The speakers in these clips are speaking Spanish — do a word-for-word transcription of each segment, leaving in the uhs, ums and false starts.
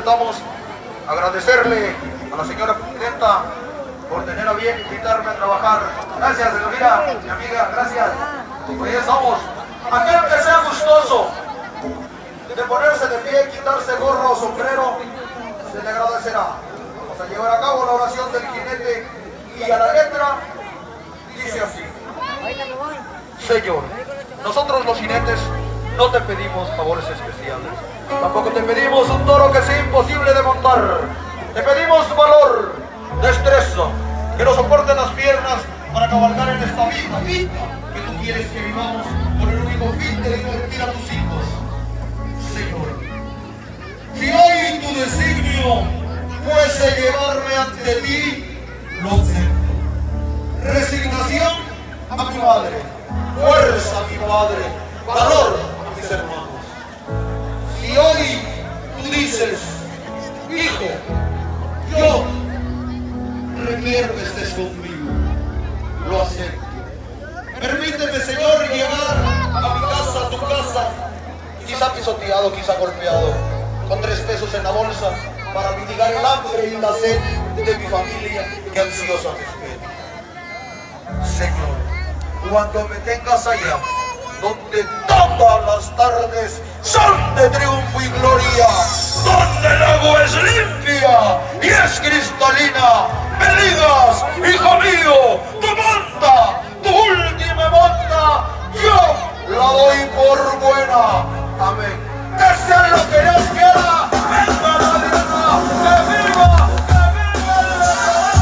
despertamos. Agradecerle a la señora presidenta por tener a bien invitarme a trabajar. Gracias, Elvira, mi amiga, gracias. Pues ya estamos. Aquel que sea gustoso de ponerse de pie, quitarse gorro o sombrero, se le agradecerá. Vamos a llevar a cabo la oración del jinete y a la letra dice así. Señor, nosotros los jinetes no te pedimos favores especiales. Tampoco te pedimos un toro que sea imposible de montar. Te pedimos valor, destreza, que nos soporten las piernas para cabalgar en esta vida, vida que tú quieres que vivamos con el único fin de divertir a tus hijos. Señor, si hoy tu designio fuese llevarme ante ti, lo acepto. Resignación a mi madre, fuerza a mi padre, valor a mis hermanos. Si hoy tú dices, hijo, yo requiero que estés conmigo, lo acepto. Permíteme, Señor, llegar a mi casa, a tu casa, quizá pisoteado, quizá golpeado, con tres pesos en la bolsa, para mitigar el hambre y la sed de mi familia que ansiosa me espera. Señor, cuando me tengas allá, donde todas las tardes son de triunfo y gloria, donde el agua es limpia y es cristalina, me digas, hijo mío, tu monta, tu última monta, yo la doy por buena. Amén. Que sea lo que Dios quiera. Venga la vida, que viva, que viva el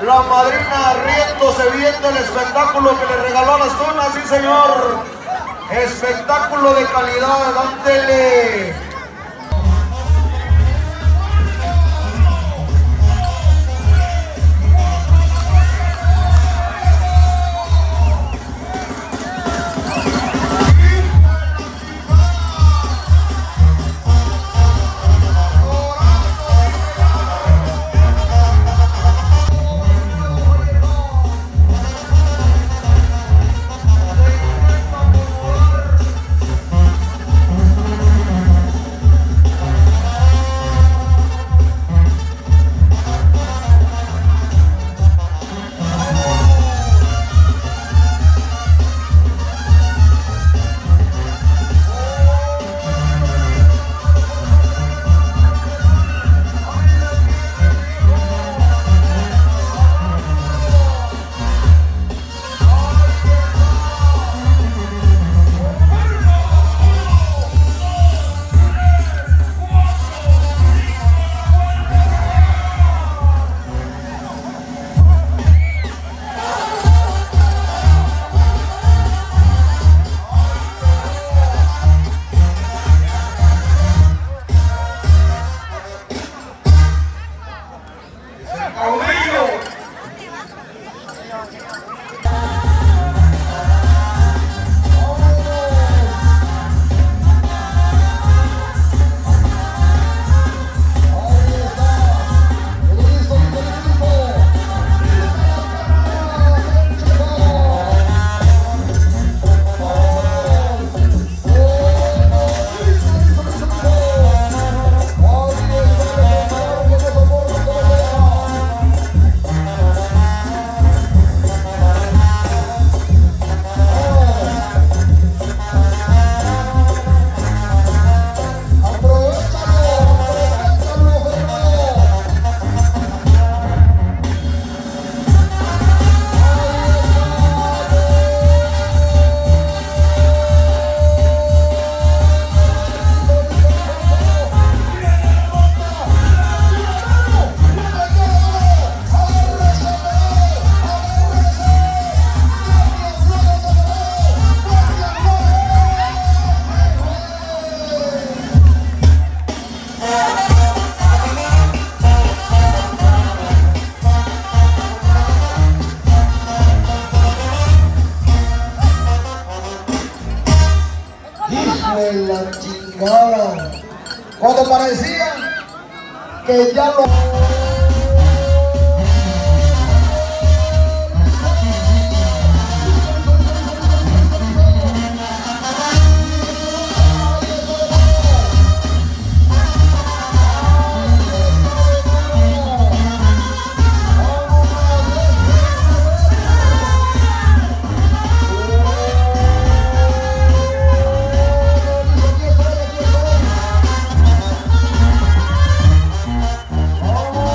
La madrina riéndose viendo el espectáculo que le regaló a las tunas, sí señor. Espectáculo de calidad, ándele. La chingada, cuando parecía que ya lo... Oh!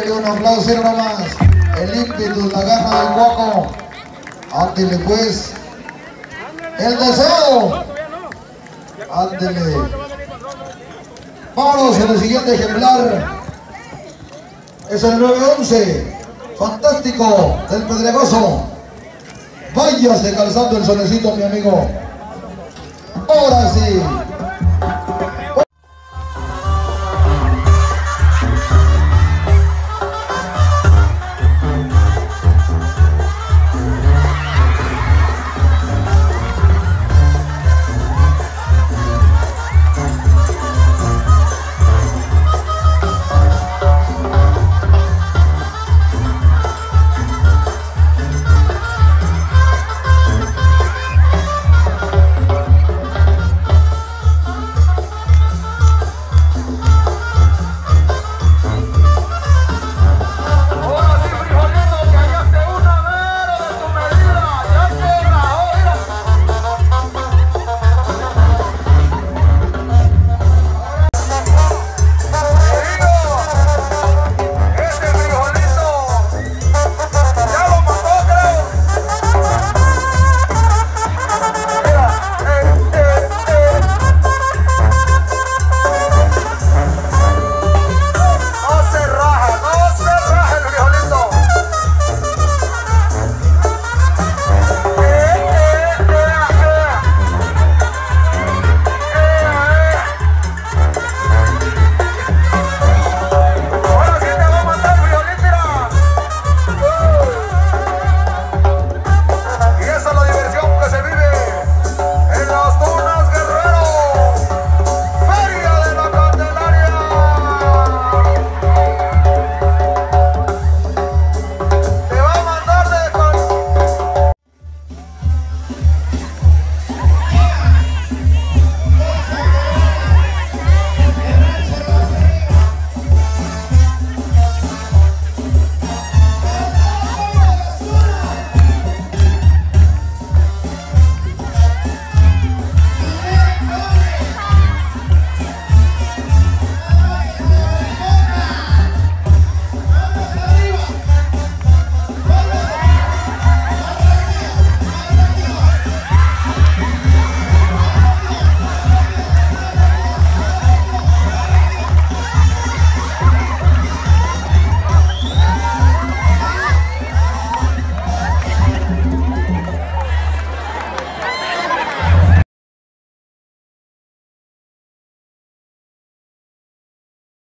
Démosle un aplauso nomás. El ímpetu, la garra del guaco. Ándele pues. El deseo. Ándele. Vámonos en el siguiente ejemplar. Es el nueve once. Fantástico del Pedregoso. Váyase calzando el solecito, mi amigo. Ahora sí.